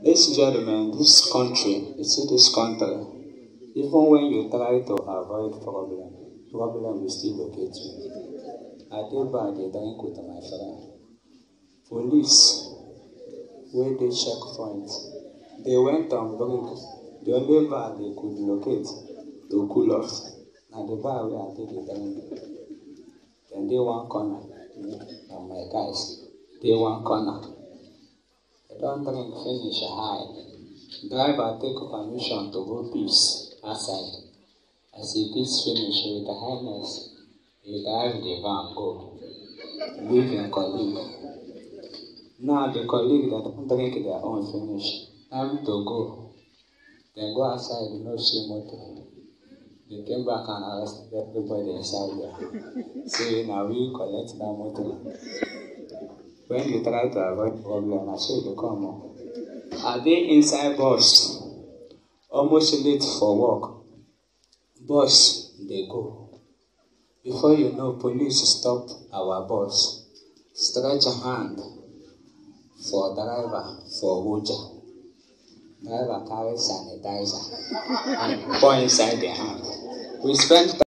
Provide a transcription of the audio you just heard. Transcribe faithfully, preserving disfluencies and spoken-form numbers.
Ladies and gentlemen, this country, you see this country, even when you try to avoid problem, problem will still locate you. I did bad, they drink with my friend. Police, where they checkpoint, they went on break. The only bar they could locate to cool off. Now the bar where I did the drink. Then they one corner, and my guys, they one corner. They don't drink finish high. Driver take permission to go peace outside. As he peace finish with the highness, he drive the van go. Leave him colleague. Now the colleague that don't drink their own finish. Time to go. Then go outside, no see motor. They came back and arrested everybody inside there. See, now we collect that motor. When you try to avoid problem, I say you come on. Are they inside bus? Almost late for work. Bus, they go. Before you know, police stop our bus. Stretch a hand for driver for Wuja. Driver carry sanitizer and pour inside the hand. We spent